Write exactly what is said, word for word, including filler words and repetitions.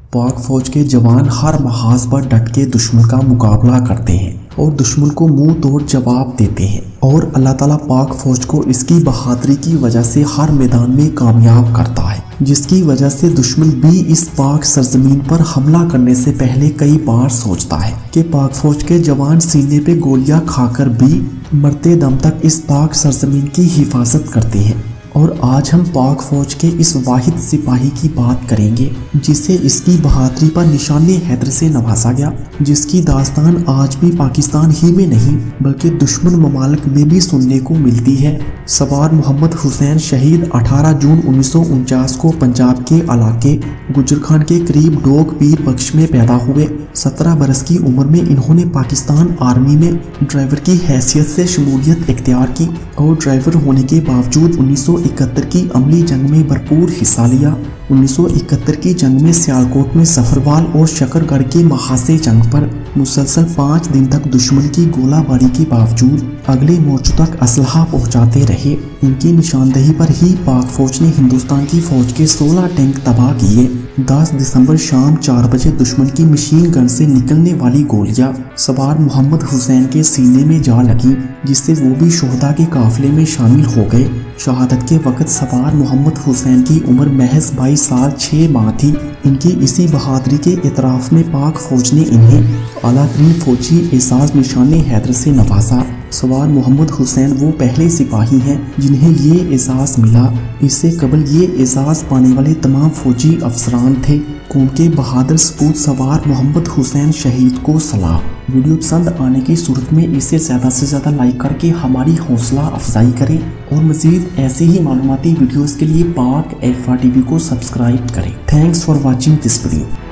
पाक फौज के जवान हर महाज पर डट के दुश्मन का मुकाबला करते हैं और दुश्मन को मुंह तोड़ जवाब देते हैं और अल्लाह ताला पाक फौज को इसकी बहादुरी की वजह से हर मैदान में कामयाब करता है, जिसकी वजह से दुश्मन भी इस पाक सरजमीन पर हमला करने से पहले कई बार सोचता है कि पाक फौज के जवान सीने पे गोलियां खाकर भी मरते दम तक इस पाक सरजमीन की हिफाजत करते हैं। और आज हम पाक फौज के इस वाहिद सिपाही की बात करेंगे जिसे इसकी बहादुरी पर निशाने हैदर से नवाजा गया, जिसकी दास्तान आज भी पाकिस्तान ही में नहीं बल्कि दुश्मन ममालिक में भी सुनने को मिलती है। सवार मोहम्मद हुसैन शहीद अठारह जून उन्नीस सौ उनचास को पंजाब के इलाके गुजर खान के करीब डोग पीर बख्श में पैदा हुए। सत्रह बरस की उम्र में इन्होंने पाकिस्तान आर्मी में ड्राइवर की हैसियत से शमूलियत इख्तियार की और ड्राइवर होने के बावजूद उन्नीस सौ इकहत्तर की अमली जंग में भरपूर हिस्सा लिया। उन्नीस सौ इकहत्तर की जंग में सियालकोट में सफरवाल और शकरगढ़ के महासे जंग पर मुसलसल पाँच दिन तक दुश्मन की गोलाबारी के बावजूद अगले मोर्चों तक असलहा पहुंचाते रहे। इनकी निशानदेही पर ही पाक फौज ने हिंदुस्तान की फौज के सोलह टैंक तबाह किए। दस दिसंबर शाम चार बजे दुश्मन की मशीन गन से निकलने वाली गोलियां सवार मोहम्मद हुसैन के सीने में जा लगी, जिससे वो भी शोहदा के काफिले में शामिल हो गए। शहादत के वक्त सवार मोहम्मद हुसैन की उम्र महज बाईस साल छः माह थी। इनकी इसी बहादुरी के इतराफ में पाक फौज ने इन्हें आला तरीन फौजी एजाज निशाने हैदर से नवाजा। सवार मोहम्मद हुसैन वो पहले सिपाही हैं जिन्हें ये एजाज मिला। इससे कबल ये एजाज पाने वाले तमाम फौजी अफसरान थे। कौम के बहादुर सपूत सवार मोहम्मद हुसैन शहीद को सलाम। वीडियो पसंद आने की सूरत में इसे ज़्यादा से ज़्यादा लाइक करके हमारी हौसला अफजाई करें और मज़ीद ऐसे ही मालूमाती वीडियोज़ के लिए Pak F R T V को सब्सक्राइब करें। Thanks for watching this video.